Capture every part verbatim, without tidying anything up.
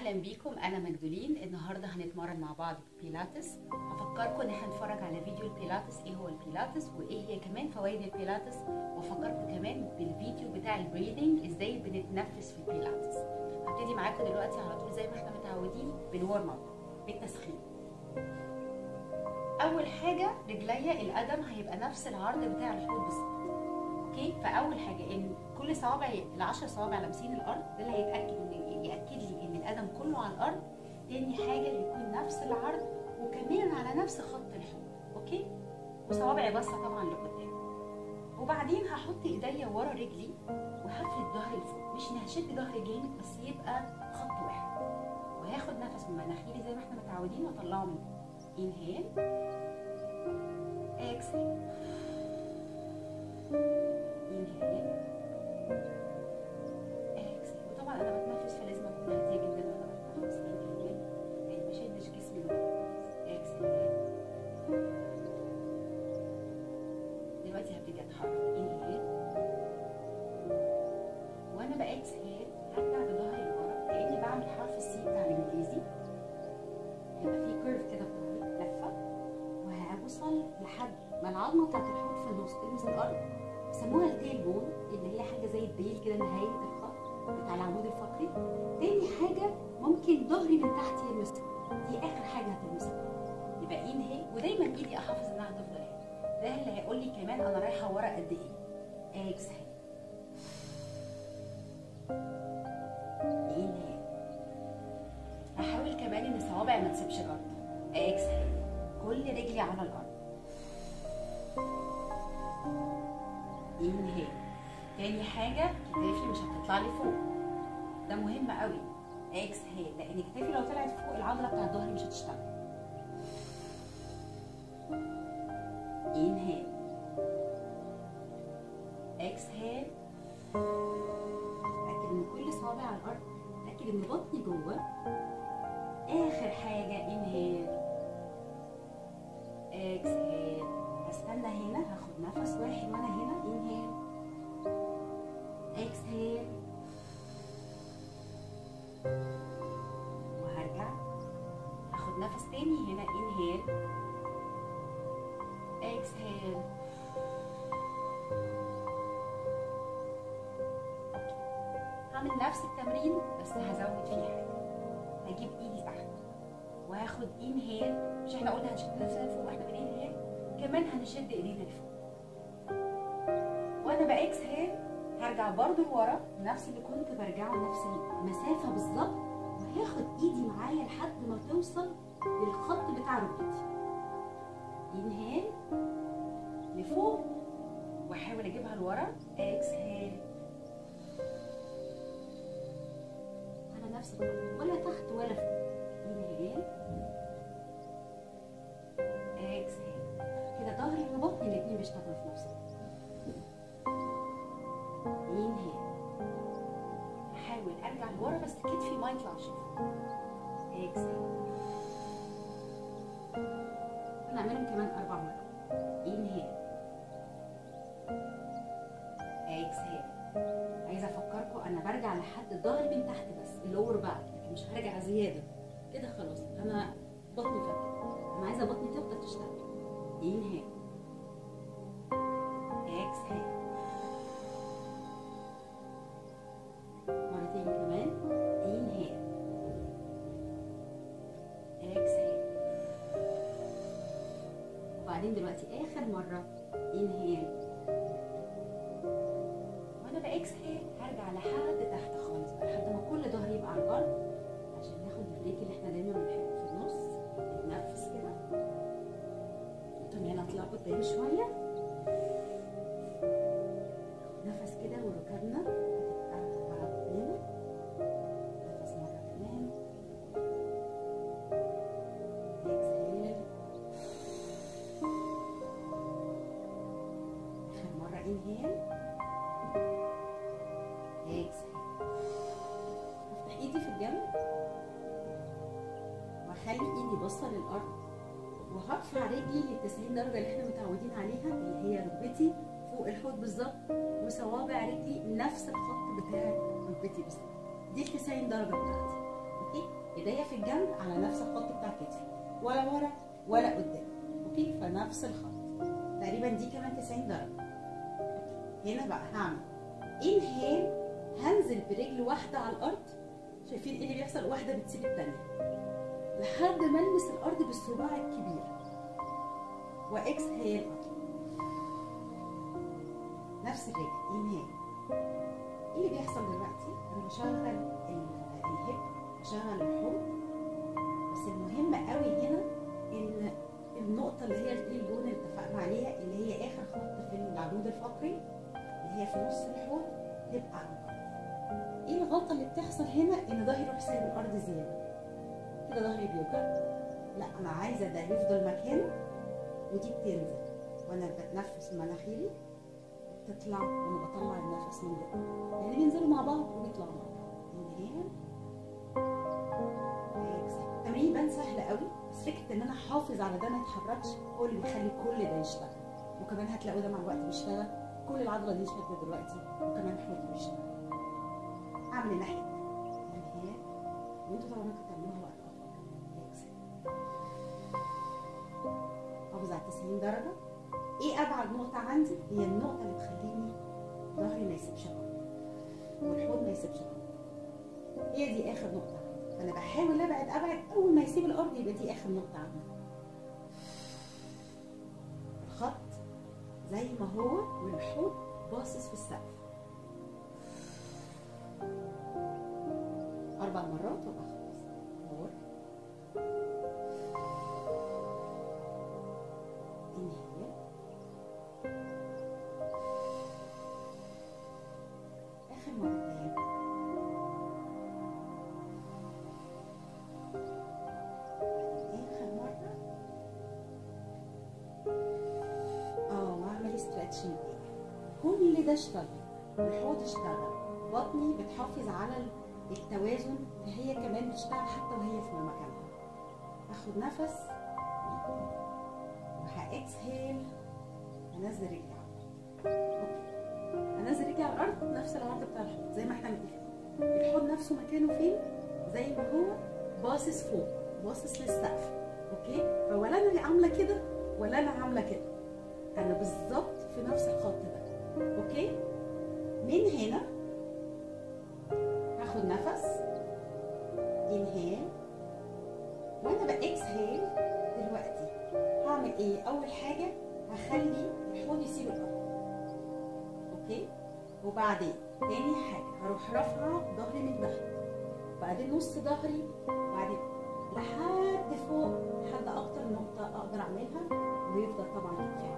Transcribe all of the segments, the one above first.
اهلا بيكم. انا مجدولين. النهارده هنتمرن مع بعض بيلاتس. هفكركم ان احنا هنتفرج على فيديو البيلاتس، ايه هو البيلاتس وايه هي كمان فوائد البيلاتس، وافكركم كمان بالفيديو بتاع البريدنج ازاي بنتنفس في البيلاتس. هبتدي معاكم دلوقتي على طول زي ما احنا متعودين بالورم اب، بالتسخين. اول حاجه رجليا القدم هيبقى نفس العرض بتاع الحوض بالظبط. اوكي، فاول حاجه ان كل صوابعي العشر صوابع لامسين الارض، ده اللي هيتاكد ان ياكد لي ان القدم كله على الارض. تاني حاجه يكون نفس العرض وكمان على نفس خط الحوض. اوكي، وصوابعي باصه طبعا لقدام. وبعدين هحط ايديا ورا رجلي وهفرد ظهري لفوق، مش اني هشد ظهري جامد بس يبقى خط واحد. وهاخد نفس من مناخيري زي ما احنا متعودين واطلعه من انهيل اكسهيل انهيل اكسهيل. وطبعا انا بتنفس فلازم اكون هاديه جدا وانا بتنفس. انهيل يعني ما اشدش جسمي لورا. اكسهيل. دلوقتي هبتدي اتحرك. انهيل وانا باكسهيل هرجع بظهري لورا كاني بعمل حرف السي بتاع الانجليزي. هيبقى في كيرف كده في ظهري لفه، وهوصل لحد ما العظمه بتاعت الحوض في النص تلمس الارض. بيسموها التيل بون، اللي هي حاجه زي الديل كده، نهايه الخط بتاع العمود الفقري. تاني حاجه ممكن ظهري من تحت يلمسها، دي اخر حاجه هتلمسها. يبقى انهي، ودايما ايدي احافظ انها تفضل هنا. ده اللي هيقول لي كمان انا رايحه ورا قد ايه. اكسهيل انهي. هحاول كمان ان صوابعي ما تسيبش الارض. اكسهيل. كل رجلي على الارض. انهي. تاني حاجه كتافي مش هتطلع لي فوق، ده مهم قوي. اكسهيل، لان كتافي لو طلعت فوق العضله بتاعت ظهري مش هتشتغل. انهي. اكسهيل. اتاكد ان كل صوابعي على الارض، اتاكد ان بطني جوه. اخر حاجه انهيل اكسهيل. هستنى هنا، هاخد نفس واحد وانا هنا. انهيل اكسهيل وهرجع هاخد نفس تاني هنا. انهيل اكسهيل. هعمل نفس التمرين بس هزود فيه حاجه. هجيب ايدي تحت وهاخد انهيل. مش احنا قلنا هنشد نفسنا لفوق واحنا بننهيل؟ كمان هنشد ايدينا لفوق. وانا باكسهيل هرجع برضو لورا نفس اللي كنت برجعه، نفس المسافه بالظبط، وهاخد ايدي معايا لحد ما توصل للخط بتاع ركبتي. انهيل لفوق واحاول اجيبها لورا. اكسهيل على نفس الخط، ولا تحت ولا فوق. انهيل اكسهيل. كده ظهري وبطني الاتنين بيشتغلوا في نفس الوقت. انهيل. احاول ارجع لورا بس كتفي ما يطلعش لفوق. اكسهيل. هنعملهم كمان اربع مرات. انهيل اكسهيل. عايزه افكركم انا برجع لحد ظهري من تحت بس، اللور باك، لكن مش هرجع زياده كده. خلاص انا بطني فتحت، انا عايزه بطني تفضل تشتغل. انهيل اكسهيل. مرتين كمان. انهيل اكسهيل. وبعدين دلوقتي اخر مره. انهيل وانا باكسهيل هرجع لحد تحت خالص بقى، لحد ما كل ظهري يبقى على الارض، عشان ناخد البريك اللي احنا دايما بنحبه في النص. نتنفس كده. نقوم هنا اطلع قدام شويه، نفس كده وركبنا هتبقى على بطننا. نفس مره كمان. اكسهيل. اخر مره. انهيل اكسهيل. افتح ايدي في الجنب واخلي ايدي باصه للارض، وهرفع رجلي للتسعين درجه اللي احنا متعودين عليها، اللي هي ركبتي فوق الحوض بالظبط، وصوابع رجلي نفس الخط بتاع ركبتي بالظبط. دي ال تسعين درجه بتاعتي. اوكي. ايديا في الجنب على نفس الخط بتاع كتفي، ولا ورا ولا قدام. اوكي، فنفس الخط تقريبا دي كمان تسعين درجه. هنا بقى هعمل انهيل، هنزل برجل واحده على الارض. شايفين ايه اللي بيحصل؟ واحده بتسيب الثانيه لحد ما المس الارض بالصباع الكبير، واكسهيل نفس الرجل. انهيل. ايه اللي بيحصل دلوقتي؟ انا بشغل الهيب، بشغل الحوض، بس المهم قوي هنا ان النقطه اللي هي التري بون اللي اتفقنا عليها، اللي هي اخر خط في العمود الفقري اللي هي في نص الحوض، تبقى على الارض. ايه الغلطه اللي بتحصل هنا؟ ان ظهري يروح سايب الارض زياده كده، ظهري بيوجع. لا، انا عايزه ده يفضل مكانه، ودي بتنزل وانا بتنفس مناخيري، بتطلع وانا بطلع النفس من بقي، يعني بينزلوا مع بعض وبيطلعوا مع بعض. انهيل اكسل. التمرين يبان سهل قوي، بس فكره ان انا احافظ على ده ما يتحركش هو اللي بيخلي كل ده يشتغل. وكمان هتلاقوا ده مع الوقت بيشتغل، كل العضله دي شده دلوقتي، وكمان حوض بيشتغل. اعمل الناحيه الثانيه. انهيل، وانتوا طبعا ممكن تعملوها وقت اطول كمان. اكسل. حافظ على تسعين درجه. ايه ابعد نقطه عندي؟ هي النقطه اللي تخليني ظهري ما يسيبش الارض والحوض ما يسيبش الارض. هي دي اخر نقطه عندي، فانا بحاول ابعد ابعد، اول ما يسيب الارض يبقى دي اخر نقطه عندي. الخط زي ما هو والحوض باصص في السقف. اربع مرات وابقى خلاص. فور، انهيل، اخر مرتين، اخر مره. اه واعمل ستريتشنج. كل ده اشتغل، الحوض اشتغل، بطني بتحافظ على التوازن، فهي كمان بتشتغل حتى وهي في مكانها. اخد نفس وهاكسهيل، انزل رجلي على الارض. اوكي، انزل رجلي على الارض نفس العرض بتاع الحوض زي ما احنا متفقين. الحوض نفسه مكانه فين؟ زي ما هو باصص فوق، باصص للسقف. اوكي، فولا انا عامله كده ولا انا عامله كده، انا بالظبط في نفس الخط ده. اوكي، من هنا هاخد نفس انهيل، وانا باكسهيل دلوقتي هعمل ايه؟ اول حاجه هخلي الحوض يسيب الارض. اوكي، وبعدين تاني حاجه هروح رافعه ظهري من تحت، وبعدين نص ظهري، وبعدين لحد فوق، لحد اكتر نقطه اقدر اعملها، ويفضل طبعا كتفي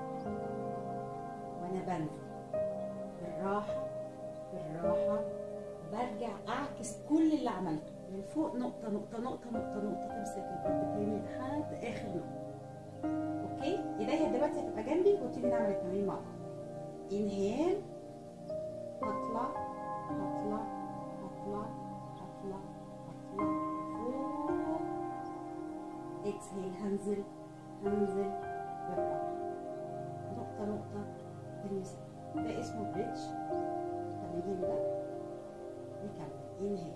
وانا بنزل بالراحه بالراحه. برجع اعكس كل اللي عملته من فوق، نقطه نقطه نقطه نقطه نقطه، تمسك الارض تاني لحد اخر نقطه. اوكي، ايديا دلوقتي هتبقى جنبي، وابتدي نعمل التمرين مع بعض. انهيل، هطلع هطلع هطلع هطلع هطلع فوق. اكسهيل، هنزل هنزل بالراحه، نقطه نقطه تلمس. ده اسمه بريدج. التمرين ده نكمل. انهيل،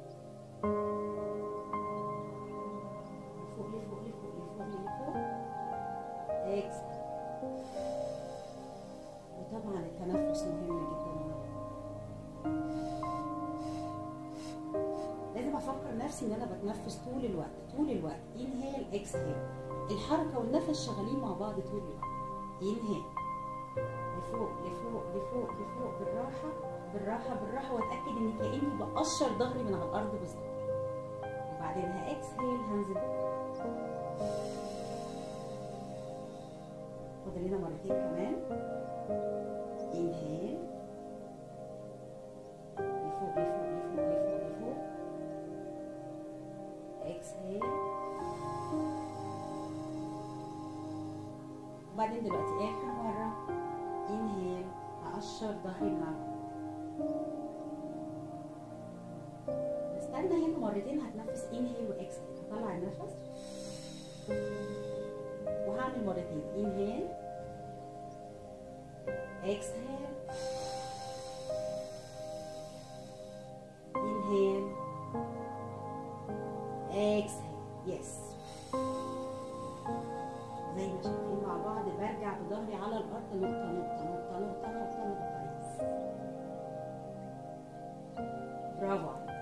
لفوق لفوق لفوق لفوق لفوق. اكسهيل. وطبعا التنفس مهم جدا. لازم افكر نفسي ان انا بتنفس طول الوقت طول الوقت. انهيل اكسهيل، الحركه والنفس شغالين مع بعض طول الوقت. انهيل، لفوق لفوق لفوق لفوق، بالراحه بالراحه بالراحه، واتاكد ان كاني بقشر ظهري من على الارض بالظبط. وبعدين هاكسهيل، هنزل. فاضل لنا مرتين كمان. انهيل، لفوق لفوق لفوق لفوق لفوق. اكسهيل. وبعدين دلوقتي اخر مره. انهيل، هقشر ظهري من على الارض. بستنى هنا مرتين، هتنفس انهيل واكسهيل. هطلع النفس وهعمل مرتين. انهيل اكسهيل، انهيل برافو عليك.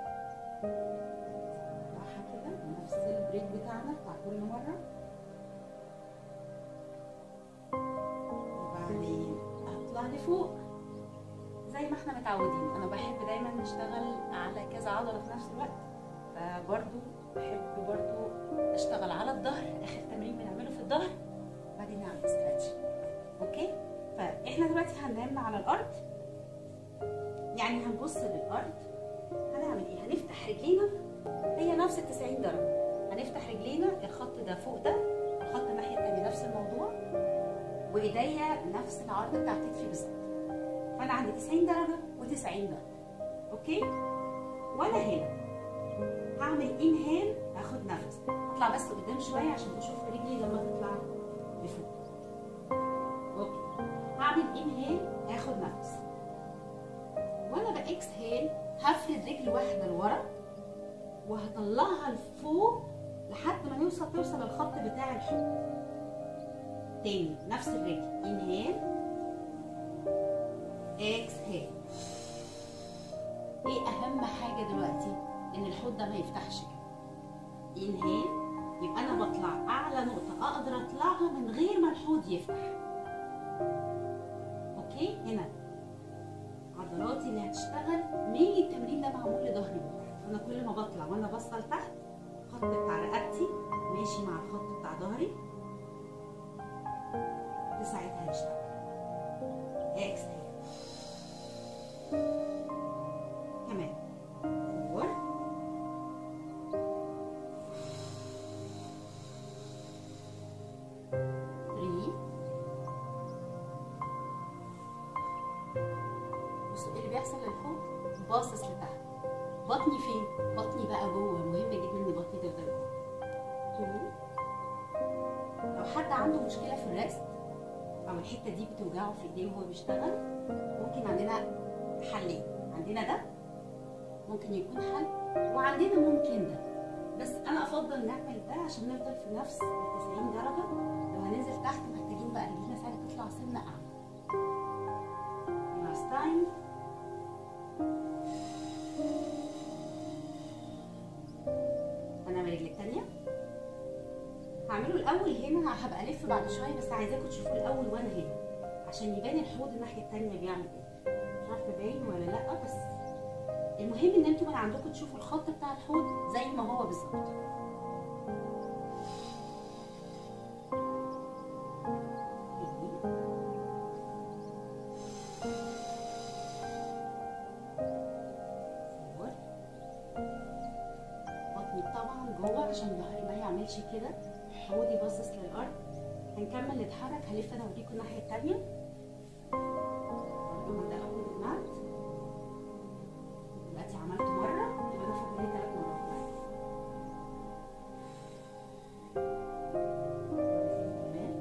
راحه كده نفس البريك بتاعنا بتاع كل مره، وبعدين اطلع لفوق زي ما احنا متعودين. انا بحب دايما نشتغل على كذا عضله في نفس الوقت، فبرضو بحب برضو اشتغل على الظهر. اخر تمرين بنعمله في الظهر، وبعدين نعمل ستريتش. اوكي، فاحنا دلوقتي هننام على الارض، يعني هنبص للارض. هنعمل ايه؟ هنفتح رجلينا، هي نفس ال تسعين درجه. هنفتح رجلينا، الخط ده فوق ده، الخط الناحيه الثانيه نفس الموضوع، وايديا نفس العرض بتاع كتفي بالظبط. فانا عندي تسعين درجه وتسعين درجه. اوكي، وانا هنا هعمل انهال، هاخد نفس، اطلع بس قدام شويه عشان تشوفوا رجلي لما تطلع لفوق. اوكي، هعمل انهال، هاخد نفس، وانا باكسهال هفرد رجل واحده لورا وهطلعها لفوق لحد ما يوصل توصل للخط بتاع الحوض. تاني نفس الرجل، انهال اكسهال. ايه اهم حاجه دلوقتي؟ ان الحوض ده ما يفتحش كده. انهال، يبقى انا بطلع اعلى نقطه اقدر اطلعها من غير ما الحوض يفتح. اوكي، هنا عضلاتي اللي هتشتغل. مين التمرين ده معمول لظهري وبتاعي، فانا كل ما بطلع وانا باصه لتحت الخط بتاع رقبتي ماشي مع الخط بتاع ظهري، ده ساعتها هيشتغل. اكسهال كمان فور، ثري. بصوا ايه اللي بيحصل للحوض؟ باصص لتحت. بطني فين؟ بطني بقى جوه، مهم جدا ان بطني تفضل جوه. تو. لو حد عنده مشكله في الريست او الحته دي بتوجعه في ايديه وهو بيشتغل، ممكن عندنا حلين. عندنا ده ممكن يكون حل، وعندنا ممكن ده، بس انا افضل نعمل ده عشان نفضل في نفس تسعين درجه. لو هننزل تحت محتاجين بقى رجلينا ساعتها تطلع سنه اعلى. لاست تايم. هنعمل رجل التانيه. هعمله الاول هنا، هبقى الف بعد شويه، بس عايزاكم تشوفوا الاول وانا هنا عشان يبان الحوض الناحيه التانيه بيعمل ايه. مش عارفه باين ولا لا، بس المهم ان انتوا من عندكم تشوفوا الخط بتاع الحوض زي ما هو بالظبط. بطني طبعا جوه عشان ظهري ما يعملش كده، حوضي باصص للارض. هنكمل نتحرك، هلف انا اوريكم الناحيه التانيه. برضه ده اول المات. دلوقتي عملت مره، يبقى انا فاضل لي ثلاث مرات معايا. كمان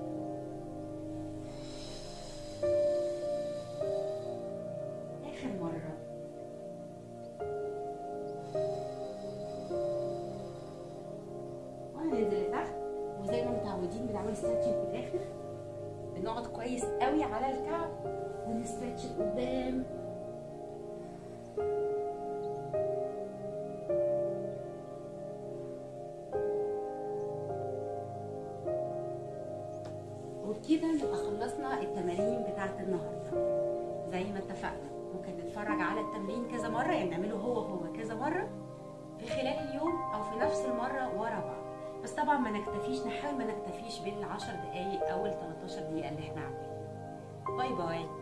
اخر مره. وهننزل لتحت، وزي ما متعودين بنعمل ستريتشنج في الاخر. بنقعد كويس قوي على الكعب ونستريتش لقدام. وبكده نبقى خلصنا التمارين بتاعت النهارده. زي ما اتفقنا ممكن نتفرج على التمرين كذا مره، يعني نعمله هو هو كذا مره في خلال اليوم او في نفس المره ورا بعض. بس طبعا ما نكتفيش، نحاول ما نكتفيش بالعشر دقايق او التلتاشر دقيقه اللي احنا عاملينها. باي باي.